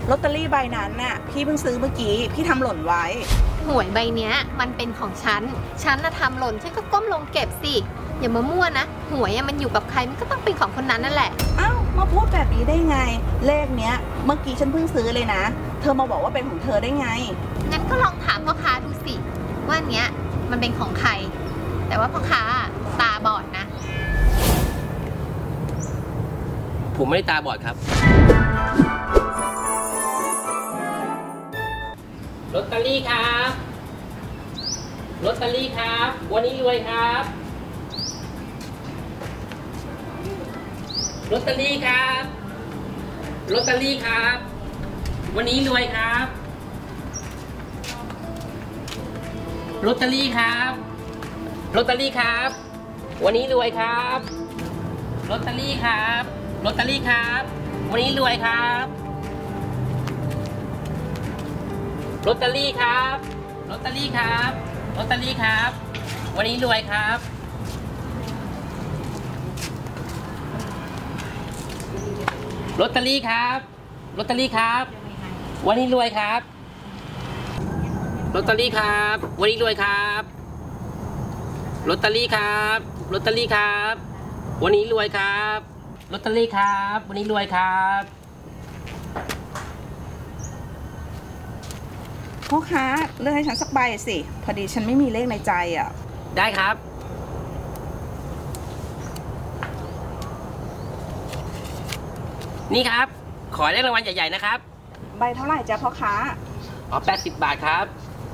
ลอตเตอรี่ใบนั้นน่ะพี่เพิ่งซื้อเมื่อกี้พี่ทำหล่นไว้หวยใบเนี้ยมันเป็นของฉันน่ะทำหล่นฉันก็ก้มลงเก็บสิอย่ามามั่วนะหวยมันอยู่กับใครมันก็ต้องเป็นของคนนั้นนั่นแหละอ้าวมาพูดแบบนี้ได้ไงเลขเนี้ยเมื่อกี้ฉันเพิ่งซื้อเลยนะเธอมาบอกว่าเป็นของเธอได้ไงงั้นก็ลองถามพ่อค้าดูสิว่าเนี้ยมันเป็นของใครแต่ว่าพ่อค้าตาบอดนะผมไม่ได้ตาบอดครับลอตเตอรี่ครับลอตเตอรี่ครับวันนี้รวยครับลอตเตอรี่ครับลอตเตอรี่ครับวันนี้รวยครับลอตเตอรี่ครับลอตเตอรี่ครับวันนี้รวยครับลอตเตอรี่ครับลอตเตอรี่ครับวันนี้รวยครับลอตเตอรี่ครับลอตเตอรี่ครับลอตเตอรี่ครับวันนี้รวยครับลอตเตอรี่ครับลอตเตอรี่ครับวันนี้รวยครับลอตเตอรี่ครับวันนี้รวยครับลอตเตอรี่ครับลอตเตอรี่ครับวันนี้รวยครับลอตเตอรี่ครับวันนี้รวยครับพ่อค้าเลือกให้ฉันสักใบสิพอดีฉันไม่มีเลขในใจอ่ะได้ครับนี่ครับขอเลขรางวัลใหญ่ๆนะครับใบเท่าไหร่จ๊ะพ่อค้าอ๋อ80 บาทครับ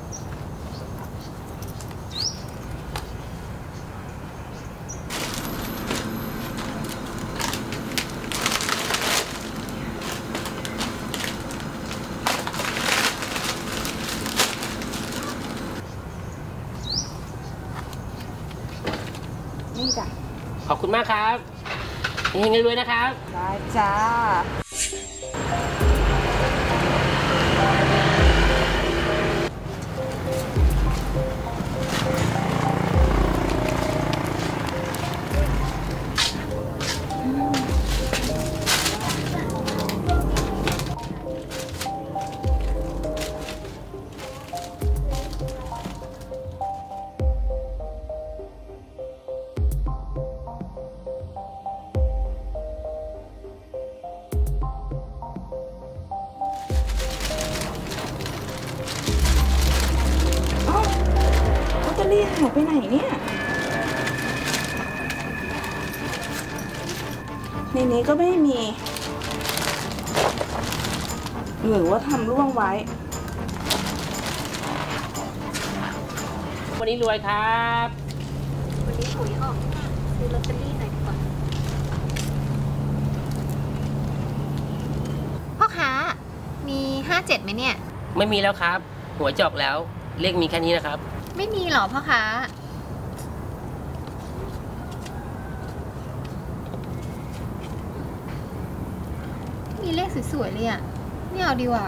นี่จ้ะขอบคุณมากครับเฮงๆรวยๆนะครับได้จ้าลอตเตอรี่หายไปไหนเนี่ยในนี้ก็ไม่มีหรือว่าทำร่วงไว้วันนี้รวยครับวันนี้หวยออกซื้อลอตเตอรี่หน่อยดีกว่าพ่อค้ามี57ไหมเนี่ยไม่มีแล้วครับหวยจอกแล้วเลขมีแค่นี้นะครับไม่มีหรอพ่อค้ามีเลขสวยๆเลยอ่ะไม่เอาดีกว่า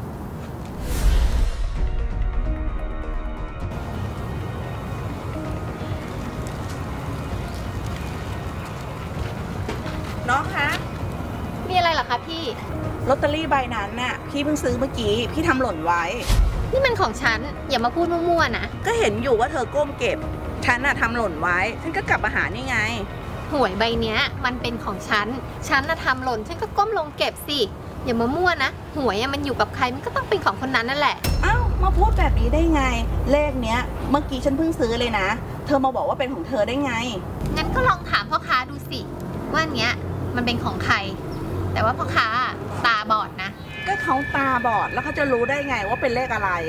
น้องคะมีอะไรเหรอคะพี่ลอตเตอรี่ใบนั้นน่ะพี่เพิ่งซื้อเมื่อกี้พี่ทำหล่นไว้นี่มันของฉันอย่ามาพูดมั่วๆนะก็เห็นอยู่ว่าเธอก้มเก็บฉันน่ะทำหล่นไว้ฉันก็กลับมาหานี่ไงหวยใบเนี้ยมันเป็นของฉันน่ะทำหล่นฉันก็ก้มลงเก็บสิอย่ามามั่วนะหวยมันอยู่กับใครมันก็ต้องเป็นของคนนั้นนั่นแหละอ้าวมาพูดแบบนี้ได้ไงเลขเนี้ยเมื่อกี้ฉันเพิ่งซื้อเลยนะเธอมาบอกว่าเป็นของเธอได้ไงงั้นก็ลองถามพ่อค้าดูสิว่าเนี้ยมันเป็นของใครแต่ว่าพ่อค้าตาบอดนะก็เขาตาบอดแล้วเขาจะรู้ได้ไงว่าเป็นเลขอะไร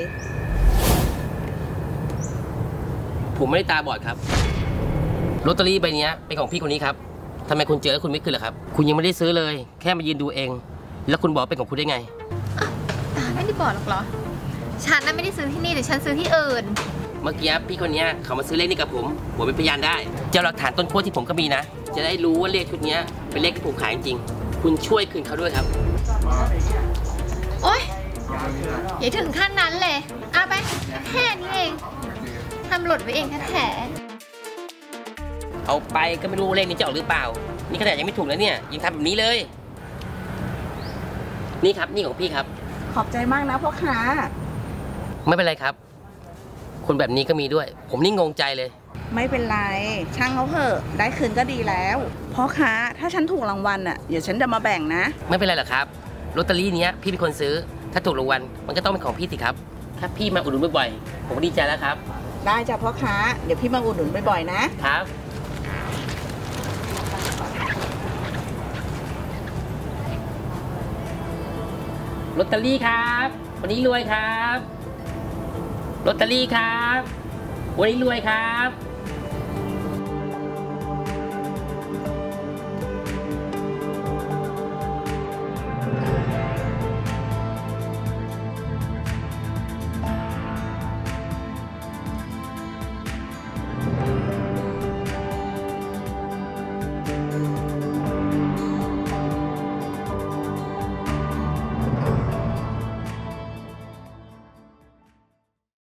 ผมไม่ได้ตาบอดครับลอตเตอรี่ใบนี้เป็นของพี่คนนี้ครับทำไมคุณเจอแล้วคุณไม่ขึ้นล่ะครับคุณยังไม่ได้ซื้อเลยแค่มายืนดูเองแล้วคุณบอกเป็นของคุณได้ไงตาไม่ได้บอดหรอกเหรอฉันน่ะไม่ได้ซื้อที่นี่แต่ฉันซื้อที่อื่นเมื่อกี้พี่คนนี้เขามาซื้อเลขนี้กับผมเป็นพยานได้เจ้าหลักฐานต้นขั้วที่ผมก็มีนะจะได้รู้ว่าเลขชุดนี้เป็นเลขที่ผมขายจริงคุณช่วยคืนเขาด้วยครับโอ๊ยอย่าถึงขั้นนั้นเลยเอาไปแค่นี้เองทำหล่นไว้เองแท้ๆเอาไปก็ไม่รู้เลขนี้จะออกหรือเปล่านี่ขนาดยังไม่ถูกแล้วเนี่ยยังทำแบบนี้เลยนี่ครับนี่ของพี่ครับขอบใจมากนะพ่อค้าไม่เป็นไรครับ คนแบบนี้ก็มีด้วย ผมนี่งงใจเลยไม่เป็นไร ช่างเขาเถอะได้คืนก็ดีแล้วพ่อค้าถ้าฉันถูกรางวัลอ่ะเดี๋ยวฉันจะมาแบ่งนะไม่เป็นไรหรอกครับลอตเตอรี่เนี้ยพี่เป็นคนซื้อ ถ้าถูกรางวัลมันก็ต้องเป็นของพี่สิครับ ถ้าพี่มาอุดหนุนบ่อยๆผมก็ดีใจแล้วครับได้จ้ะพ่อค้าเดี๋ยวพี่มาอุดหนุนบ่อยๆนะครับลอตเตอรี่ครับ วันนี้รวยครับลอตเตอรี่ครับ วันนี้รวยครับ